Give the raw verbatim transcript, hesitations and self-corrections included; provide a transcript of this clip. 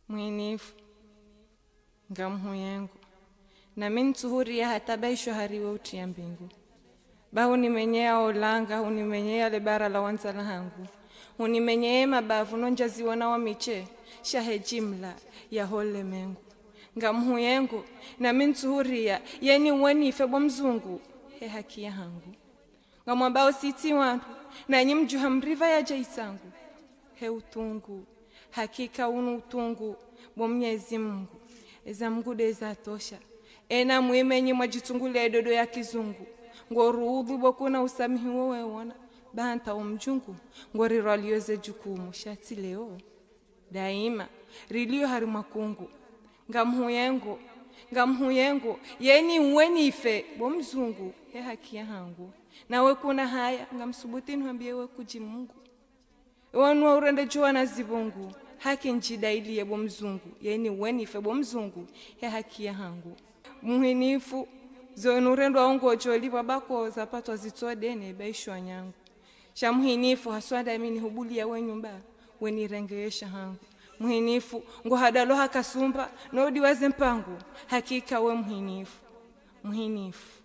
mwinifu ngamhu yangu na mintuhuria hata baisho hariwe utia mbingu bahu nimenyea olanga unimenyea le bara la wanzala hangu unimenyea mabavu nonjaziwa na wamiche shahe jimla ya hole mengu ngamhu yangu na mintuhuria yeni wenife bo mzungu he haki ya hangu ngamwambao siti wangu na nyimjuha mriva ya jaisangu he utungu hakika unu utungu bo Mwenyezi Mungu eza mgude za tosha ena mwimenyi mwajitungule dodo ya kizungu ngoruudhu bokuna usamihi wowe wana banta umjungu ngori ralioze jukumu shati leo daima rilio harimakungu ngamhu yengo ngamhu yengo yeni wenife bo mzungu he haki ya hangu nawe kuna haya ngamsubuti nhambie we kuji Mungu wanwa urende jua na zibungu haki njida ili bo mzungu yeni wenife bo mzungu he haki ya hangu muhinifu zonu urendo wangu joli babako zapatwa zitodene baishwa nyangu sha muhinifu haswada mini hubuli ya we nyumba weni rengeesha hangu muhinifu ngo hadalo hakasumba nodi waze mpangu hakika we muhinifu muhinifu